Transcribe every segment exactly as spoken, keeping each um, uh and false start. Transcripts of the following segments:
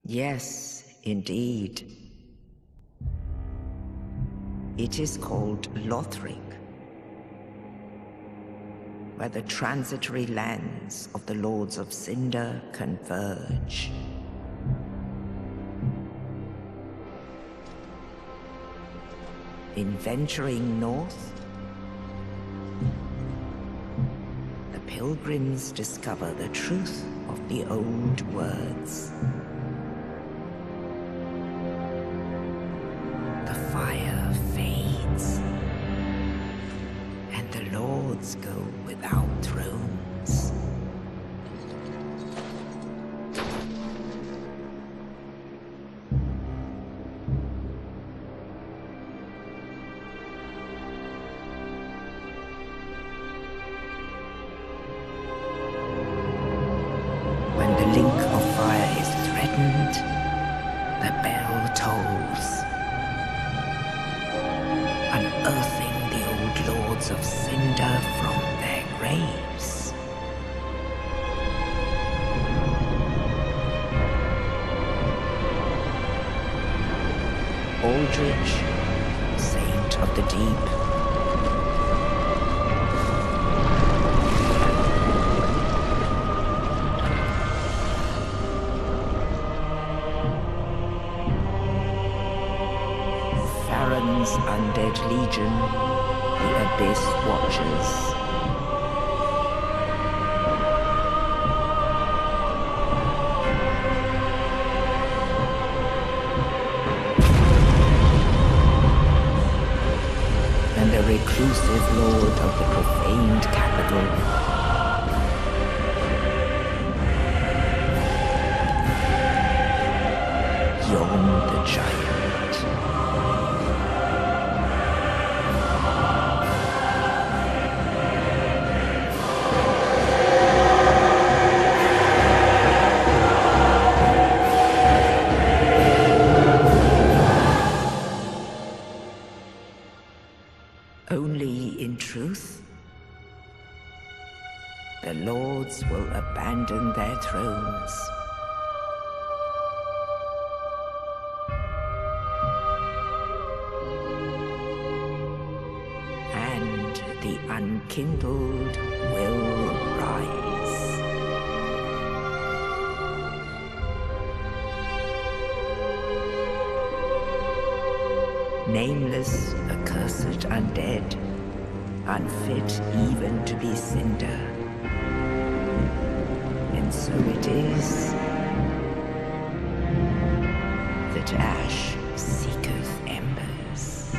Yes, indeed. It is called Lothric, where the transitory lands of the Lords of Cinder converge. In venturing north, the pilgrims discover the truth of the old words. The fire fades, and the lords go without thrones. When the link of fire is threatened, the bell tolls, unearthing the old lords of Cinder from their graves. Aldrich, saint of the deep, Farron's undead legion, the Abyss Watchers. And the reclusive lord of the profaned capital, Yon the Giant. Only in truth, the lords will abandon their thrones. And the unkindled will rise. Nameless, accursed undead, unfit even to be Cinder. And so it is that ash seeketh embers.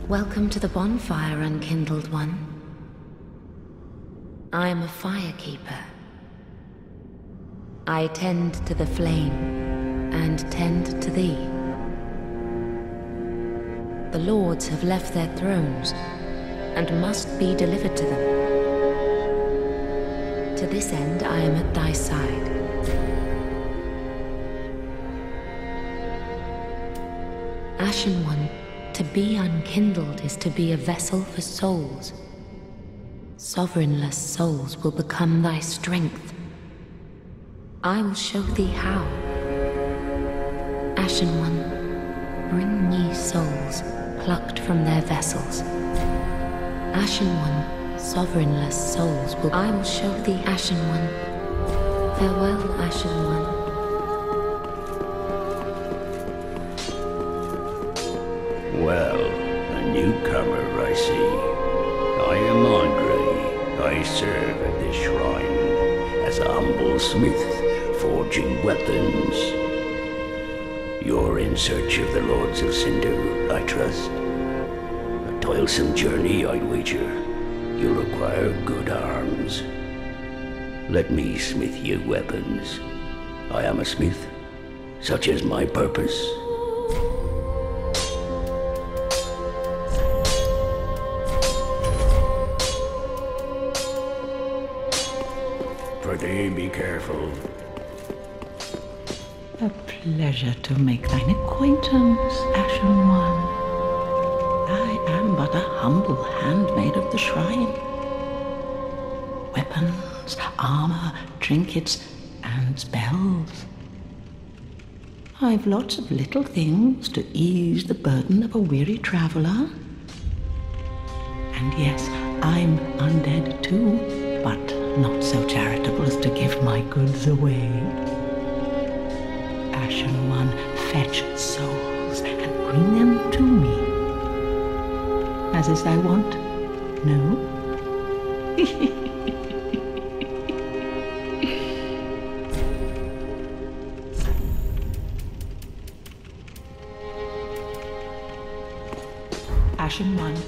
Welcome to the bonfire, unkindled one. I am a firekeeper. I tend to the flame, and tend to thee. The lords have left their thrones, and must be delivered to them. To this end I am at thy side. Ashen One, to be unkindled is to be a vessel for souls. Sovereignless souls will become thy strength. I will show thee how. Ashen One, bring ye souls plucked from their vessels. Ashen One, sovereignless souls will... I will show thee, Ashen One. Farewell, Ashen One. Well, a newcomer, I see. I am Andre. I serve at this shrine as a humble smith, forging weapons. You're in search of the Lords of Cinder, I trust. A toilsome journey, I'd wager. You'll require good arms. Let me smith you weapons. I am a smith. Such is my purpose. Pretty be careful. A pleasure to make thine acquaintance, Ashen One. I am but a humble handmaid of the shrine. Weapons, armor, trinkets, and spells. I've lots of little things to ease the burden of a weary traveler. And yes, I'm undead too, but not so charitable as to give my goods away. Ashen One, fetch souls and bring them to me. As is thy wont, no? Ashen One.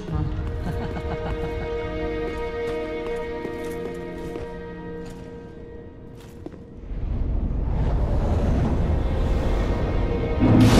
You